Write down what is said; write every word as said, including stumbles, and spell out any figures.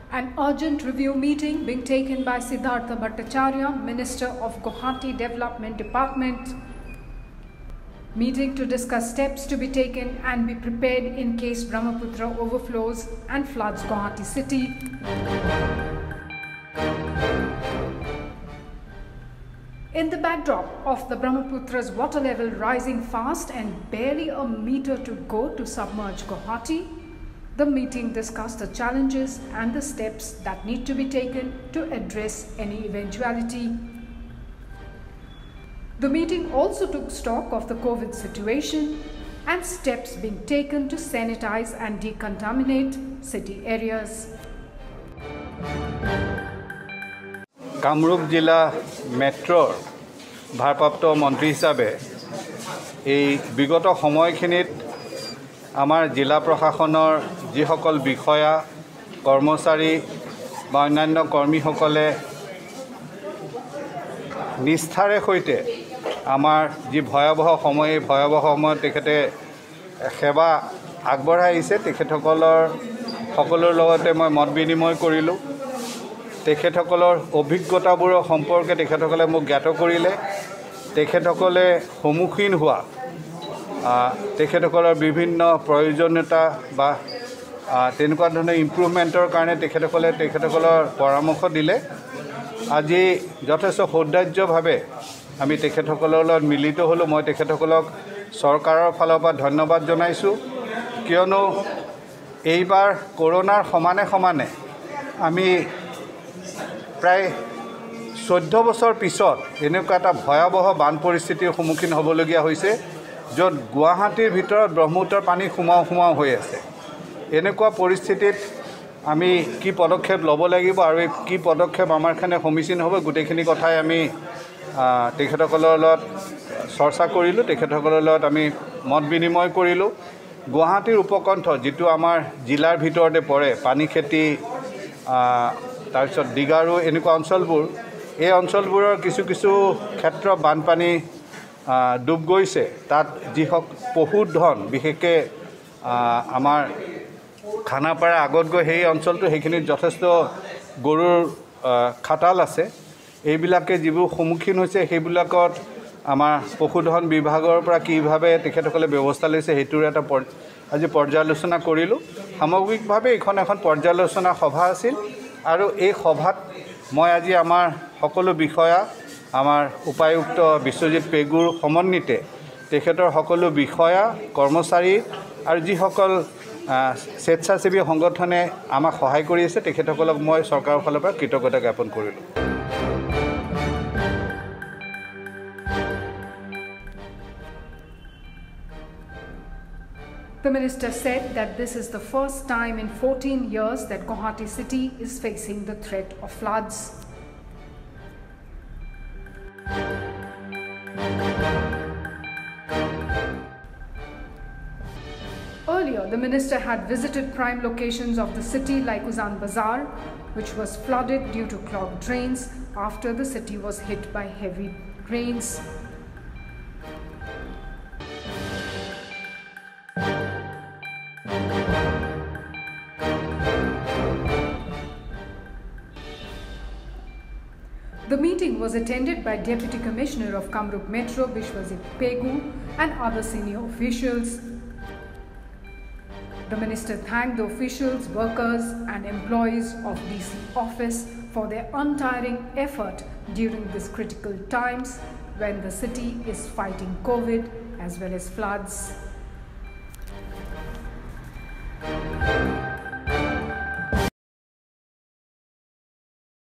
An urgent review meeting being taken by Siddhartha Bhattacharya, Minister of Guwahati Development Department. Meeting to discuss steps to be taken and be prepared in case Brahmaputra overflows and floods Guwahati city. In the backdrop of the Brahmaputra's water level rising fast and barely a meter to go to submerge Guwahati, the meeting discussed the challenges and the steps that need to be taken to address any eventuality. The meeting also took stock of the COVID situation and steps being taken to sanitize and decontaminate city areas. Kamrup জিলা মেট্ৰৰ ভাৰপ্ৰাপ্ত মন্ত্ৰী হিচাপে এই বিগত সময়খিনিত আমাৰ জিলা প্ৰশাসনৰ যিসকল বিষয়া কৰ্মচাৰী বা অন্যান্য কৰ্মীসকলে নিষ্ঠাৰে সৈতে আমাৰ যি ভয়াৱহ সময় এই ভয়াৱহ সময়ত তেখেতে সেৱা আগবঢ়াই আহিছে তেখেতসকলৰ সকলোৰ লগতে মই মত বিনিময় কৰিলোঁ তেখেতসকলৰ অভিজ্ঞতাবোৰৰ সম্পৰ্কে তেখেতসকলে মোক জ্ঞাত কৰিলে তেখেতসকলে সন্মুখীন হোৱা তেখেতসকলৰ বিভিন্ন প্ৰয়োজনীয়তা বা তেনেকুৱা ধৰণৰ ইম্প্ৰুভমেণ্টৰ কাৰণে তেখেতসকলে তেখেতসকলৰ পৰামৰ্শ দিলে আজি যথেষ্ট সৌন্দৰ্যভাৱে আমি তেখেতসকলৰ লগত মিলিত হ'লোঁ মই তেখেতসকলক চৰকাৰৰ ফালৰ পৰা ধন্যবাদ জনাইছোঁ কিয়নো এইবাৰ কৰোনাৰ সমানে সমানে আমি প্ৰায় চৈধ্য বছৰ পিছত এনেকুৱা এটা ভয়াৱহ বান পৰিস্থিতিৰ সন্মুখীন হ'বলগীয়া হৈছে য'ত গুৱাহাটীৰ ভিতৰত ব্ৰহ্মপুত্ৰৰ পানী সোমাও সোমাও হৈ আছে এনেকুৱা পৰিস্থিতিত আমি কি পদক্ষেপ ল'ব লাগিব আৰু কি পদক্ষেপ আমাৰ কাৰণে সন্মুখীন হ'ব গোটেইখিনি কথাই আমি তেখেতসকলৰ লগত চৰ্চা কৰিলোঁ তেখেতসকলৰ লগত আমি মত বিনিময় কৰিলোঁ গুৱাহাটীৰ উপকণ্ঠ যিটো আমাৰ জিলাৰ ভিতৰতে পৰে পানী খেতি তাৰপিছত দিগাৰু এনেকুৱা অঞ্চলবোৰ এই অঞ্চলবোৰৰ কিছু কিছু ক্ষেত্ৰ বানপানী ডুব গৈছে তাত যিহক পশুধন বিশেষকৈ আমাৰ খানাপাৰা আগত গৈ সেই অঞ্চলটো সেইখিনিত যথেষ্ট গৰুৰ খাটাল আছে এইবিলাকে যিবোৰ সন্মুখীন হৈছে সেইবিলাকত আমাৰ পশুধন বিভাগৰ পৰা কিভাৱে তেখেতসকলে ব্যৱস্থা লৈছে সেইটোৰ এটা আজি পৰ্যালোচনা কৰিলোঁ সামগ্ৰিকভাৱে এইখন এখন পৰ্যালোচনা সভা আছিল আৰু এই সভাত মই আজি আমাৰ সকলো বিষয়া আমাৰ উপায়ুক্ত বিশ্বজিৎ পেগুৰ সমন্বিতে তেখেতৰ সকলো বিষয়া কৰ্মচাৰী আৰু যিসকল স্বেচ্ছাসেৱী সংগঠনে আমাক সহায় কৰি আছে তেখেতসকলক মই চৰকাৰৰ ফালৰ পৰা কৃতজ্ঞতা জ্ঞাপন কৰিলোঁ The minister said that this is the first time in fourteen years that Guwahati city is facing the threat of floods. Earlier, the minister had visited prime locations of the city like Uzan Bazaar, which was flooded due to clogged drains after the city was hit by heavy rains. The meeting was attended by Deputy Commissioner of Kamrup Metro, Bishwajit Pegu, and other senior officials. The minister thanked the officials, workers, and employees of D C office for their untiring effort during these critical times when the city is fighting COVID as well as floods.